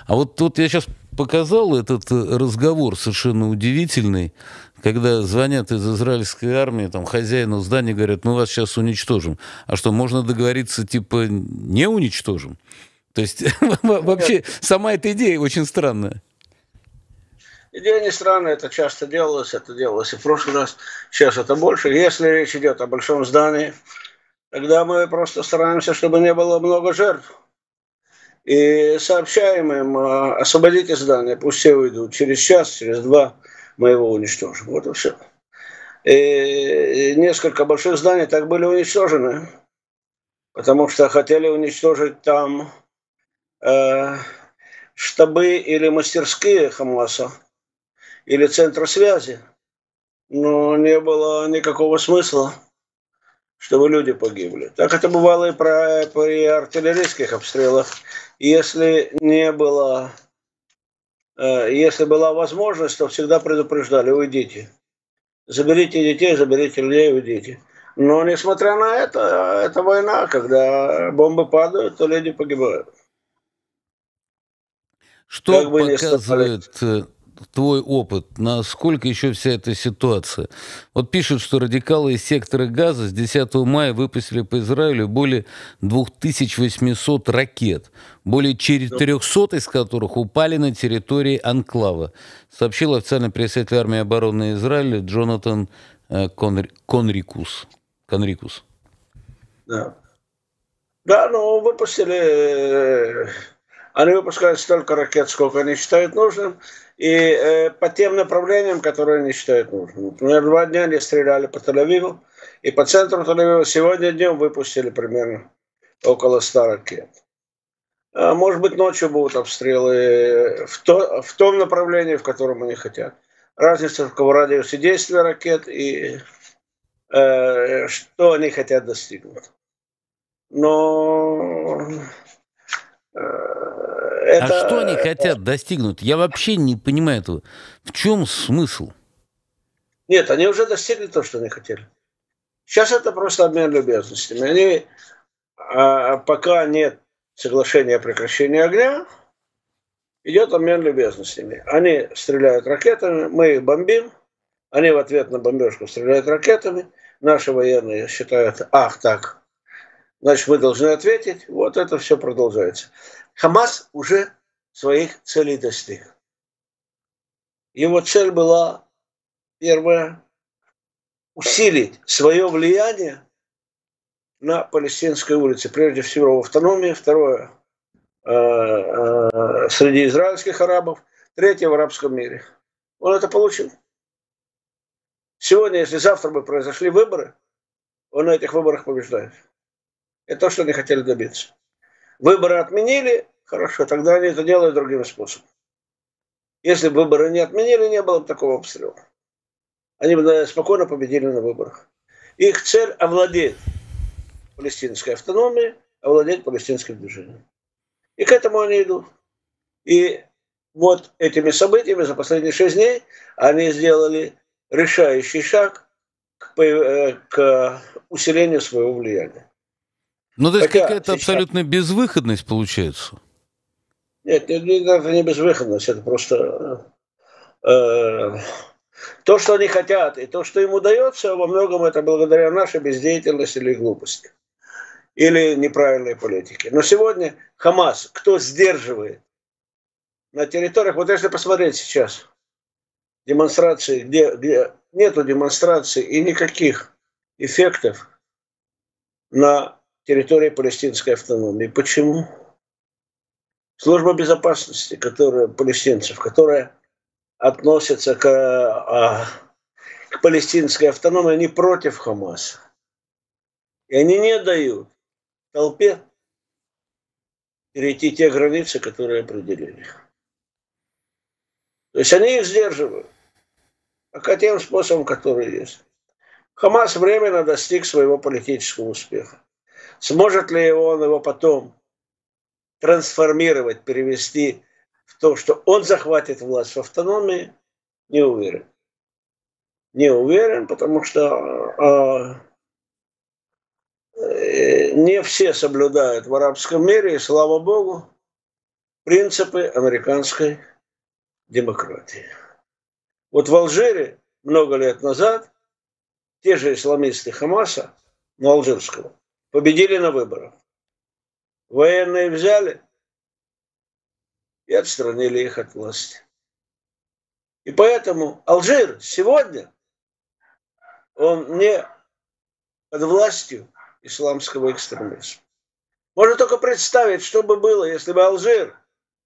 А вот тут я сейчас показал этот разговор совершенно удивительный, когда звонят из израильской армии, там, хозяину здания, говорят, мы вас сейчас уничтожим. А что, можно договориться, типа, не уничтожим? То есть Нет, вообще сама эта идея очень странная. идея не странная, это делалось и в прошлый раз, сейчас это больше. Если речь идет о большом здании, тогда мы просто стараемся, чтобы не было много жертв. И сообщаем им, освободите здание, пусть все уйдут. Через час, через два мы его уничтожим. Вот и все. И несколько больших зданий так были уничтожены, потому что хотели уничтожить там э, штабы или мастерские Хамаса, или центры связи. Но не было никакого смысла, чтобы люди погибли. Так это бывало и при артиллерийских обстрелах. Если не было, если была возможность, то всегда предупреждали, уйдите. Заберите детей, заберите людей, уйдите. Но несмотря на это война, когда бомбы падают, то люди погибают. Что Как бы ни старались. показывает твой опыт, насколько еще вся эта ситуация? Вот пишут, что радикалы из сектора Газа с 10 мая выпустили по Израилю более 2800 ракет, более 400 из которых упали на территории анклава, сообщил официальный представитель армии обороны Израиля Джонатан Конрикус. Конрикус. Да. Да, ну выпустили, они выпускают столько ракет, сколько они считают нужным, и по тем направлениям, которые они считают нужным. Например, 2 дня они стреляли по Тель-Авиву, и по центру Тель-Авива сегодня днем выпустили примерно около 100 ракет. Может быть, ночью будут обстрелы в том направлении, в котором они хотят. Разница в радиусе действия ракет и что они хотят достигнуть. Но А что они это... хотят достигнуть? Я вообще не понимаю этого. В чем смысл? Нет, они уже достигли то, что они хотели. Сейчас это просто обмен любезностями. Они, пока нет соглашения о прекращении огня, идет обмен любезностями. Они стреляют ракетами, мы их бомбим, они в ответ на бомбежку стреляют ракетами, наши военные считают, ах так, значит мы должны ответить, вот это все продолжается. Хамас уже своих целей достиг. Его цель была, первая, усилить свое влияние на палестинской улице, прежде всего в автономии, второе, среди израильских арабов, третье в арабском мире. Он это получил. Сегодня, если завтра бы произошли выборы, он на этих выборах побеждает. Это то, что они хотели добиться. Выборы отменили, хорошо, тогда они это делают другим способом. Если бы выборы не отменили, не было бы такого обстрела. Они бы спокойно победили на выборах. Их цель овладеть палестинской автономией, овладеть палестинским движением. И к этому они идут. И вот этими событиями за последние 6 дней они сделали решающий шаг к усилению своего влияния. Ну, то есть Хотя какая-то сейчас... абсолютная безвыходность получается. Нет, это не безвыходность, это просто то, что они хотят, и то, что им удается, во многом это благодаря нашей бездеятельности или глупости, или неправильной политике. Но сегодня Хамас, кто сдерживает на территориях, вот если посмотреть сейчас, демонстрации, где нету демонстраций и никаких эффектов на территории палестинской автономии. Почему? Служба безопасности, которая палестинцев, которая относится к палестинской автономии, они против Хамаса. И они не дают толпе перейти те границы, которые определили. То есть они их сдерживают. Пока тем способом, который есть. Хамас временно достиг своего политического успеха. Сможет ли он его потом трансформировать, перевести в то, что он захватит власть в автономии, не уверен. Не уверен, потому что не все соблюдают в арабском мире, и слава богу, принципы американской демократии. Вот в Алжире много лет назад те же исламисты Хамаса, ну, алжирского, победили на выборах. Военные взяли и отстранили их от власти. И поэтому Алжир сегодня, он не под властью исламского экстремизма. Можно только представить, что бы было, если бы Алжир,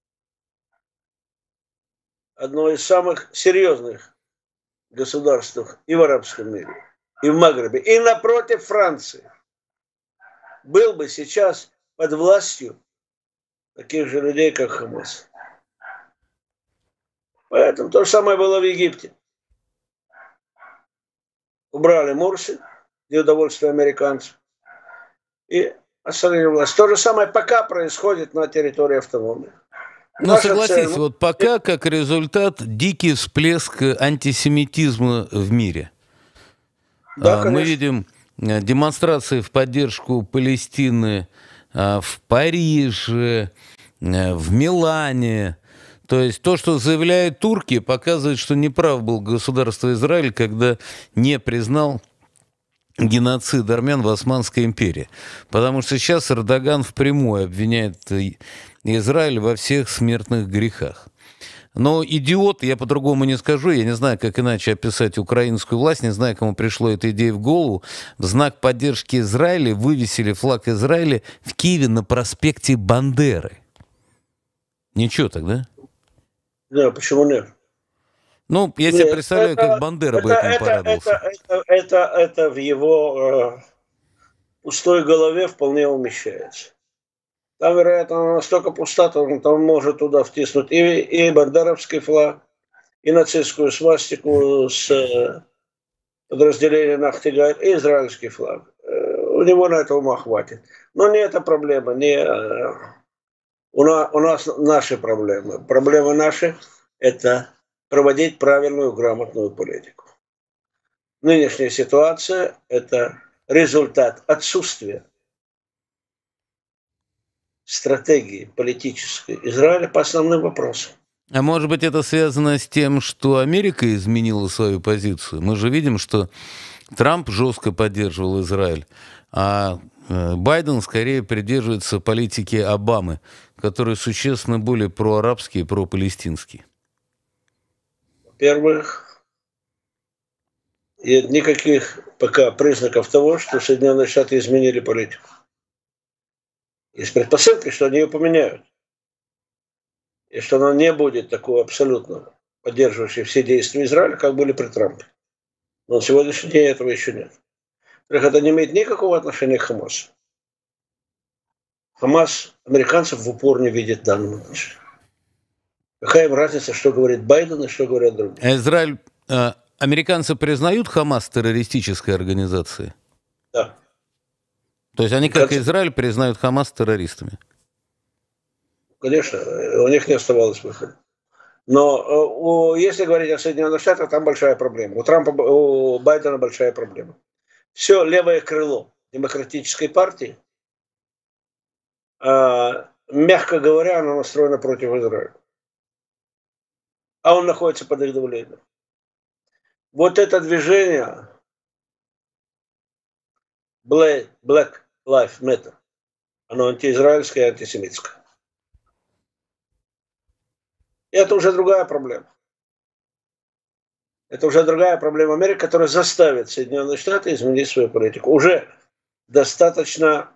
одно из самых серьезных государств и в арабском мире, и в Магребе, и напротив Франции, был бы сейчас под властью таких же людей, как Хамас. Поэтому то же самое было в Египте. Убрали Мурси, для удовольствия американцев, и оставили власть. То же самое пока происходит на территории автономии. Ну, согласись, вот пока, как результат, дикий всплеск антисемитизма в мире. Да, мы видим демонстрации в поддержку Палестины в Париже, в Милане. То есть то, что заявляют турки, показывает, что неправ был государство Израиль, когда не признал геноцид армян в Османской империи. Потому что сейчас Эрдоган впрямую обвиняет Израиль во всех смертных грехах. Но идиот, я по-другому не скажу, я не знаю, как иначе описать украинскую власть, не знаю, кому пришло эта идея в голову. В знак поддержки Израиля вывесили флаг Израиля в Киеве на проспекте Бандеры. Ничего тогда? Да, почему нет? Ну, я себе представляю, как Бандера бы этому порадовался. Это в его пустой голове вполне умещается. Там, вероятно, настолько пуста, там может туда втиснуть и бандеровский флаг, и нацистскую свастику с подразделением Нахтигаль, и израильский флаг. У него на это ума хватит. Но не эта проблема, не... У нас наши проблемы. Проблемы наши – это проводить правильную, грамотную политику. Нынешняя ситуация – это результат отсутствия стратегии политической Израиля по основным вопросам. А может быть, это связано с тем, что Америка изменила свою позицию? Мы же видим, что Трамп жестко поддерживал Израиль, а Байден скорее придерживается политики Обамы, который существенно более проарабский и пропалестинский. Во-первых, нет никаких пока признаков того, что Соединенные Штаты изменили политику. Есть предпосылки, что они ее поменяют. И что она не будет такой абсолютно поддерживающей все действия Израиля, как были при Трампе. Но на сегодняшний день этого еще нет. Это не имеет никакого отношения к Хамасу. Хамас американцев в упор не видит в данном отношении. Какая им разница, что говорит Байден и что говорят другие? А Израиль, американцы признают Хамас террористической организацией? Да. То есть они, как и Израиль, признают Хамас террористами? Конечно, у них не оставалось выхода. Но если говорить о Соединенных Штатах, там большая проблема. У Трампа, у Байдена большая проблема. Все левое крыло демократической партии, мягко говоря, оно настроено против Израиля. А он находится под их давлением. Вот это движение Black Lives Matter, оно антиизраильское и антисемитское. И это уже другая проблема. Это уже другая проблема Америки, которая заставит Соединенные Штаты изменить свою политику. Уже достаточно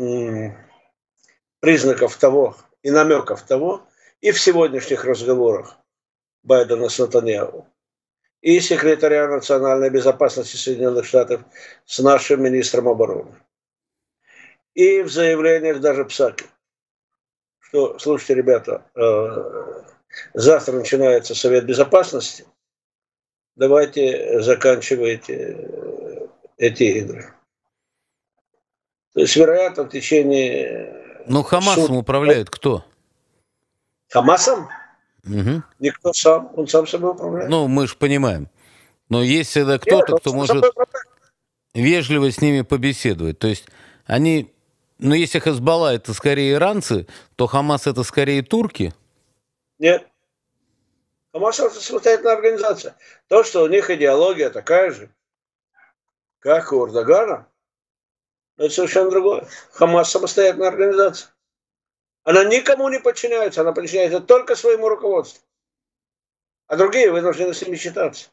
признаков того и намеков того, и в сегодняшних разговорах Байдена с Нетаньяху, и секретаря национальной безопасности Соединенных Штатов с нашим министром обороны, и в заявлениях даже Псаки, что, слушайте, ребята, завтра начинается Совет Безопасности, давайте заканчивайте эти игры. То есть, вероятно, в течение... Но Хамасом управляет кто? Хамасом? Угу. Никто сам, он сам собой управляет. Ну, мы же понимаем. Но есть всегда кто-то, кто может вежливо с ними побеседовать. То есть они... Ну, если Хезболла это скорее иранцы, то Хамас это скорее турки? Нет. Хамас это самостоятельная организация. То, что у них идеология такая же, как у Эрдогана, это совершенно другое. Хамас самостоятельная организация. Она никому не подчиняется, она подчиняется только своему руководству. А другие вынуждены с ними считаться.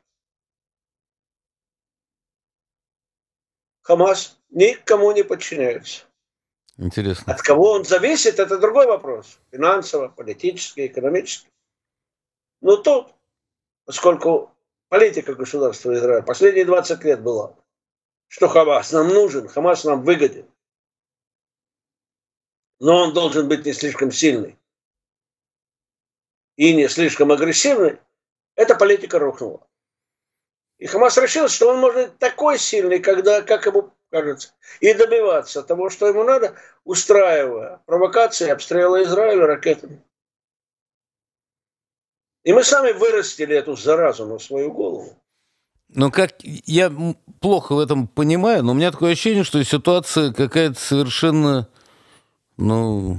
Хамас никому не подчиняется. Интересно. От кого он зависит, это другой вопрос. Финансово, политически, экономически. Но тут, поскольку политика государства Израиля последние 20 лет была, что Хамас нам нужен, Хамас нам выгоден, но он должен быть не слишком сильный и не слишком агрессивный, эта политика рухнула. И Хамас решил, что он может быть такой сильный, когда, как ему кажется, и добиваться того, что ему надо, устраивая провокации, обстрелы Израиля ракетами. И мы сами вырастили эту заразу на свою голову. Но как я плохо в этом понимаю, но у меня такое ощущение, что ситуация какая-то совершенно, ну,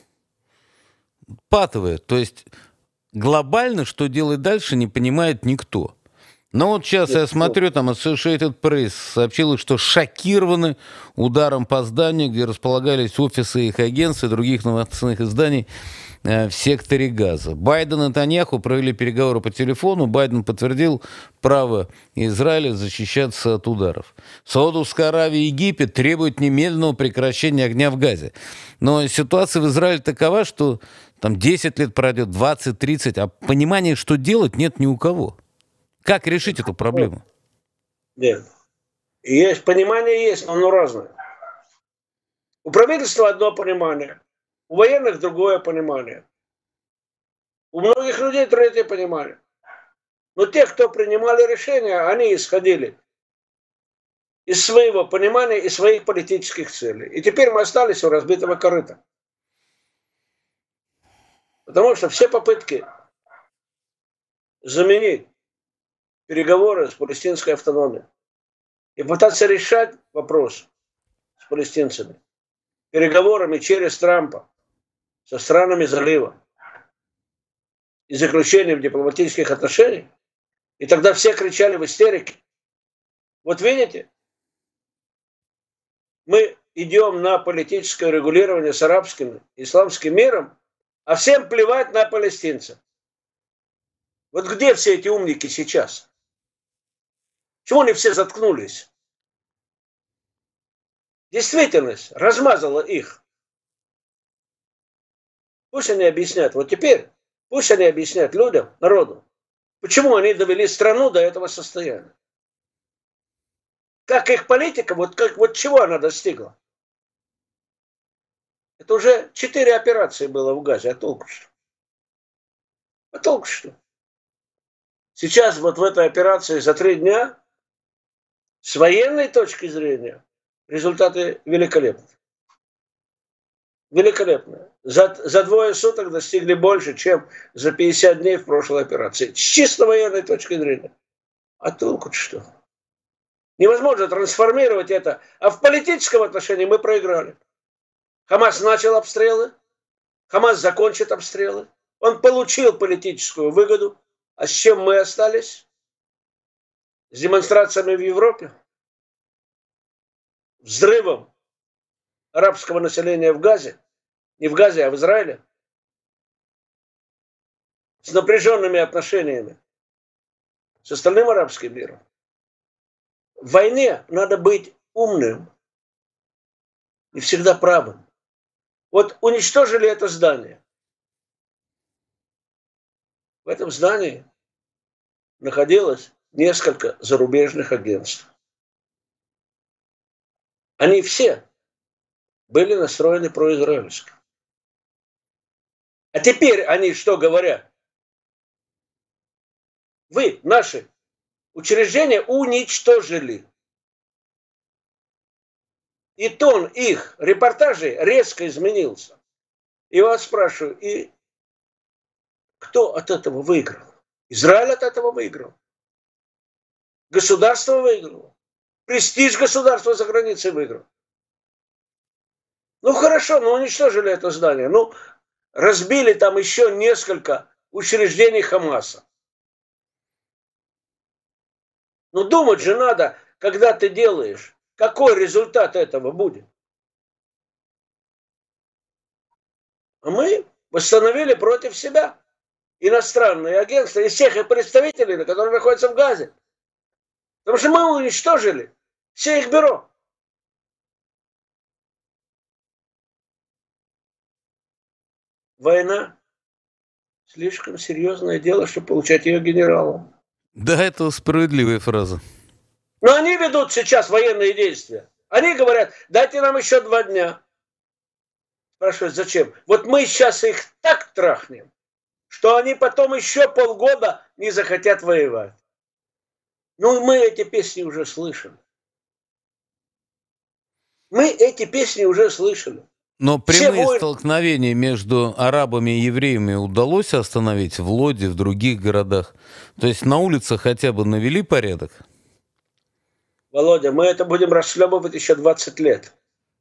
патовая. То есть глобально, что делать дальше, не понимает никто. Но вот сейчас я смотрю, там Associated Press сообщила, что шокированы ударом по зданию, где располагались офисы их агентств и других новостных изданий в секторе Газа. Байден и Нетаньяху провели переговоры по телефону. Байден подтвердил право Израиля защищаться от ударов. Саудовская Аравия и Египет требуют немедленного прекращения огня в Газе. Но ситуация в Израиле такова, что там 10 лет пройдет, 20, 30, а понимания, что делать, нет ни у кого. Как решить эту проблему? Нет. Есть понимание, есть, но оно разное. У правительства одно понимание, у военных другое понимание. У многих людей третье понимание. Но те, кто принимали решения, они исходили из своего понимания и своих политических целей. И теперь мы остались у разбитого корыта. Потому что все попытки заменить переговоры с палестинской автономией и пытаться решать вопрос с палестинцами переговорами через Трампа со странами залива и заключением дипломатических отношений, и тогда все кричали в истерике. Вот видите, мы идем на политическое регулирование с арабским, исламским миром, а всем плевать на палестинцев. Вот где все эти умники сейчас? Чего они все заткнулись? Действительность размазала их. Пусть они объяснят. Вот теперь пусть они объяснят людям, народу, почему они довели страну до этого состояния. Как их политика, вот чего она достигла. Это уже 4 операции было в Газе, а толку что? А толку что? Сейчас вот в этой операции за 3 дня с военной точки зрения результаты великолепны. Великолепно. За 2 суток достигли больше, чем за 50 дней в прошлой операции. С чисто военной точки зрения. А толку что? Невозможно трансформировать это. А в политическом отношении мы проиграли. Хамас начал обстрелы. Хамас закончит обстрелы. Он получил политическую выгоду. А с чем мы остались? С демонстрациями в Европе? Взрывом арабского населения в Газе? Не в Газе, а в Израиле? С напряженными отношениями с остальным арабским миром? В войне надо быть умным и всегда правым. Вот уничтожили это здание. В этом здании находилось несколько зарубежных агентств. Они все были настроены произраильски. А теперь они что говорят? Вы наши учреждения уничтожили. И тон их репортажей резко изменился. И вас спрашиваю, и кто от этого выиграл? Израиль от этого выиграл. Государство выиграло. Престиж государства за границей выиграл. Ну хорошо, ну уничтожили это здание. Ну разбили там еще несколько учреждений Хамаса. Но думать же надо, когда ты делаешь, какой результат этого будет. А мы восстановили против себя иностранные агентства и всех их представителей, которые находятся в Газе. Потому что мы уничтожили все их бюро. Война слишком серьезное дело, чтобы получать ее генералом. Да, это справедливая фраза. Но они ведут сейчас военные действия. Они говорят, дайте нам еще 2 дня. Спрашивают, зачем? Вот мы сейчас их так трахнем, что они потом еще полгода не захотят воевать. Ну, мы эти песни уже слышали. Мы эти песни уже слышали. Но прямые столкновения между арабами и евреями удалось остановить в Лоде, в других городах? То есть на улицах хотя бы навели порядок? Володя, мы это будем расшлепывать еще 20 лет.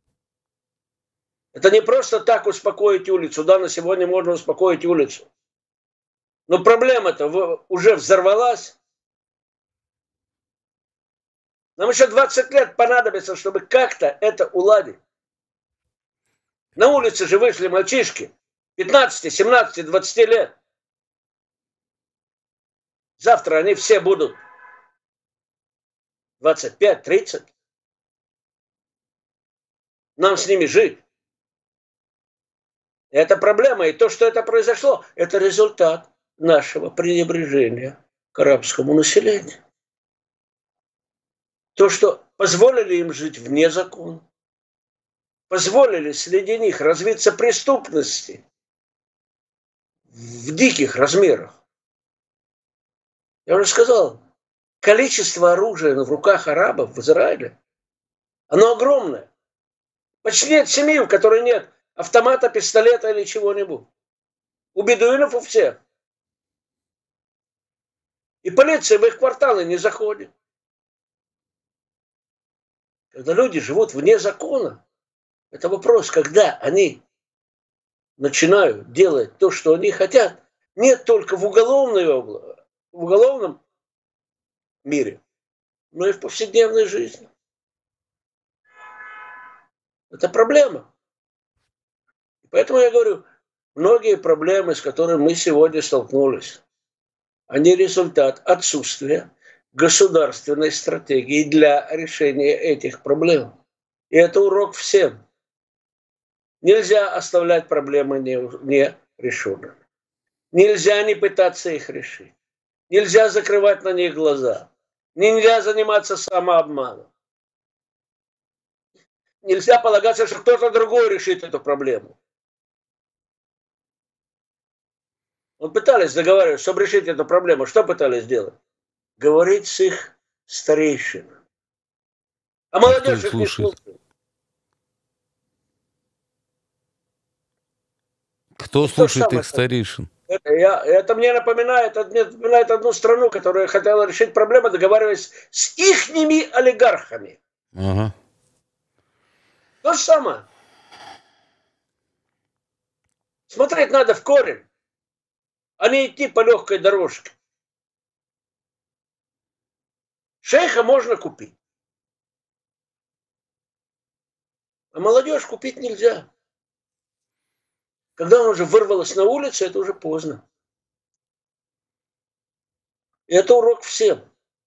Это не просто так успокоить улицу. Да, на сегодня можно успокоить улицу. Но проблема-то уже взорвалась. Нам еще 20 лет понадобится, чтобы как-то это уладить. На улице же вышли мальчишки 15, 17, 20 лет. Завтра они все будут 25, 30. Нам с ними жить. Это проблема. И то, что это произошло, это результат нашего пренебрежения к арабскому населению. То, что позволили им жить вне закона, позволили среди них развиться преступности в диких размерах. Я уже сказал, количество оружия в руках арабов в Израиле, оно огромное. Почти нет семьи, у которой нет автомата, пистолета или чего-нибудь. У бедуинов у всех. И полиция в их кварталы не заходит. Когда люди живут вне закона, это вопрос, когда они начинают делать то, что они хотят, не только в уголовном мире, но и в повседневной жизни. Это проблема. Поэтому я говорю, многие проблемы, с которыми мы сегодня столкнулись, они результат отсутствия государственной стратегии для решения этих проблем. И это урок всем. Нельзя оставлять проблемы нерешенными. Нельзя не пытаться их решить. Нельзя закрывать на них глаза. Нельзя заниматься самообманом. Нельзя полагаться, что кто-то другой решит эту проблему. Вот пытались договариваться, чтобы решить эту проблему. Что пытались сделать? Говорить с их старейшинами. А молодежь их не слушает. Кто слушает их старейшин? Это мне напоминает одну страну, которая хотела решить проблему, договариваясь с ихними олигархами. Ага. То же самое. Смотреть надо в корень, а не идти по легкой дорожке. Шейха можно купить, а молодежь купить нельзя. Когда она уже вырвалась на улицу, это уже поздно. И это урок всем.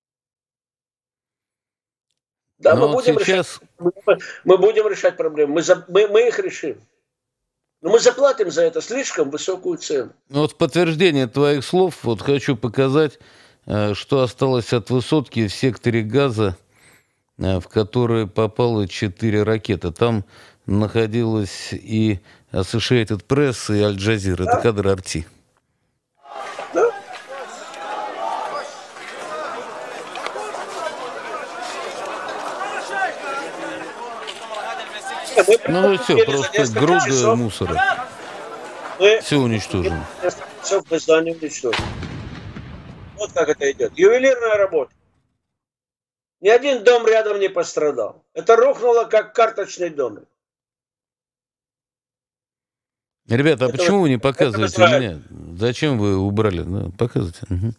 Да, мы будем решать проблемы. Мы их решим. Но мы заплатим за это слишком высокую цену. Вот в подтверждение твоих слов вот хочу показать, что осталось от высотки в секторе Газа, в который попало 4 ракеты. Там находилась и Associated Press, и Аль-Джазира. Да? Это кадры Арти. Да? Ну, все, просто груда мусора. Все уничтожено. Все в здании уничтожено. Вот как это идет. Ювелирная работа. Ни один дом рядом не пострадал. Это рухнуло, как карточный домик. Ребята, а Это, почему вы не это в показываете Израиле. меня? Зачем вы убрали? Ну, показывайте. Мгм.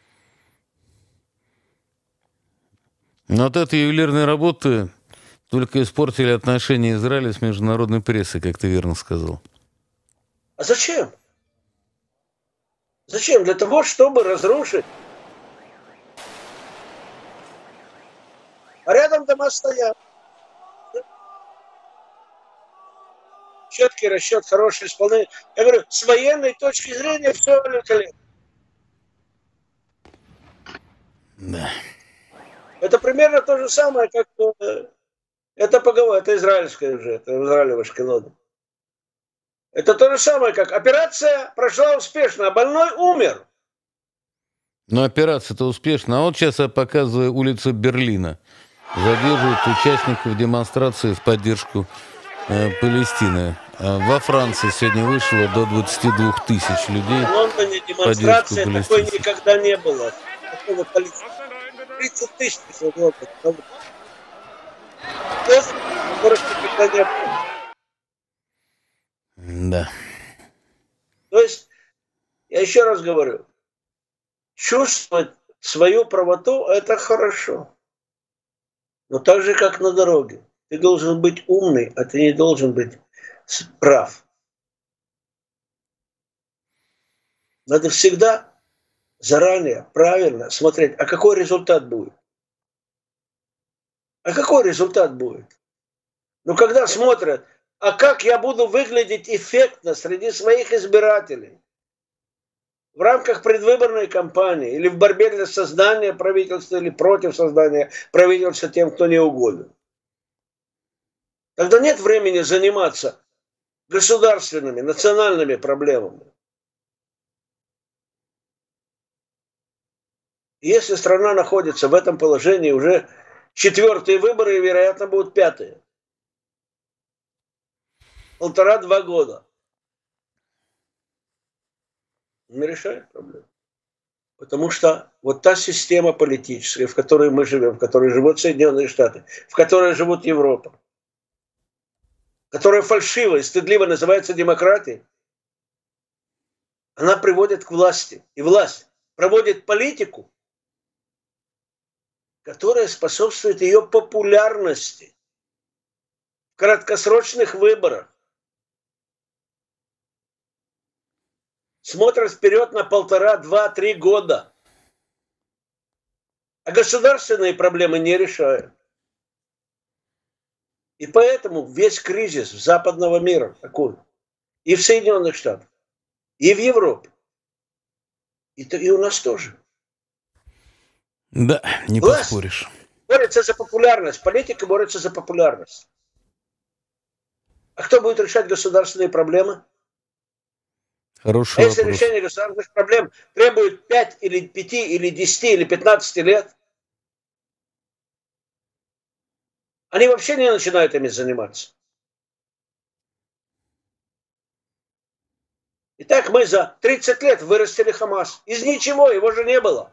Но вот эти ювелирные работы только испортили отношения Израиля с международной прессой, как ты верно сказал. А зачем? Зачем? Для того, чтобы разрушить. А рядом дома стоят. Четкий расчет, хорошее исполнение. Я говорю, с военной точки зрения все великолепно. Да. Это примерно то же самое, как это поговорка, это израильская уже, это израилевая шкалода. Это то же самое, как операция прошла успешно, а больной умер. Но операция-то успешна. А вот сейчас я показываю улицу Берлина. Задерживают участников демонстрации в поддержку Палестины. А во Франции сегодня вышло до 22 тысяч людей В Лондоне в поддержку демонстрация такой палестинцев. никогда не было. Такого количества. 30 тысяч в Лондоне. Которых никогда не было. Да. То есть, я еще раз говорю, чувствовать свою правоту – это хорошо. Но так же, как на дороге. Ты должен быть умный, а ты не должен быть прав. Надо всегда заранее, правильно смотреть, а какой результат будет. А какой результат будет? Ну, когда смотрят, а как я буду выглядеть эффектно среди своих избирателей в рамках предвыборной кампании или в борьбе для создания правительства или против создания правительства тем, кто не угоден. Тогда нет времени заниматься государственными, национальными проблемами. Если страна находится в этом положении, уже 4-е выборы и, вероятно, будут 5-е. 1,5-2 года. Не решает проблему. Потому что вот та система политическая, в которой мы живем, в которой живут Соединенные Штаты, в которой живут Европа, которая фальшиво и стыдливо называется демократией, она приводит к власти. И власть проводит политику, которая способствует ее популярности в краткосрочных выборах. Смотрят вперед на 1,5, 2, 3 года. А государственные проблемы не решают. И поэтому весь кризис западного мира такой. И в Соединенных Штатах, и в Европе. И у нас тоже. Да, не Власть поспоришь. борется за популярность. Политика борется за популярность. А кто будет решать государственные проблемы? Хороший А если вопрос. решение государственных проблем требует 5 или 5 или 10 или 15 лет, они вообще не начинают ими заниматься. Итак, мы за 30 лет вырастили Хамас. Из ничего, его же не было.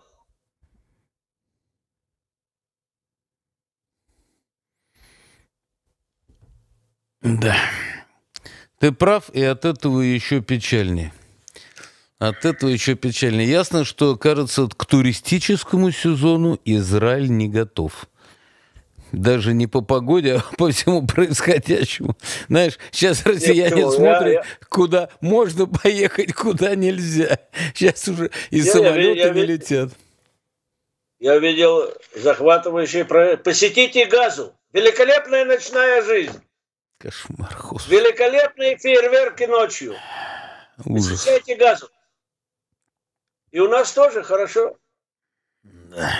Да. Ты прав, и от этого еще печальнее. От этого еще печальнее. Ясно, что, кажется, к туристическому сезону Израиль не готов. Даже не по погоде, а по всему происходящему. Знаешь, сейчас россияне смотрят, куда можно поехать, куда нельзя. Сейчас уже и самолеты не летят. Я видел захватывающий проект. Посетите Газу. Великолепная ночная жизнь. Кошмар, Господи. Великолепные фейерверки ночью. Ужас. Посещайте Газу. И у нас тоже хорошо. Да.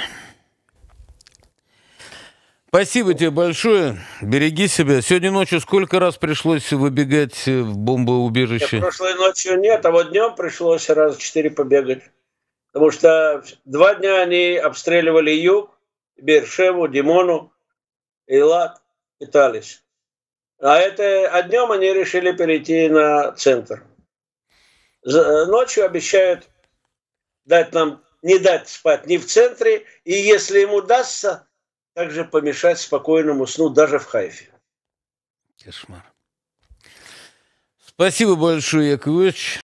Спасибо тебе большое. Береги себя. Сегодня ночью сколько раз пришлось выбегать в бомбоубежище? Прошлой ночью нет, а вот днем пришлось раз 4 побегать. Потому что 2 дня они обстреливали юг, Бершеву, Димону, Эйлат, пытались. А днем они решили перейти на центр. Ночью обещают не дать спать ни в центре, и если им удастся, также помешать спокойному сну даже в Хайфе. Кошмар. Спасибо большое, Яков Ильич.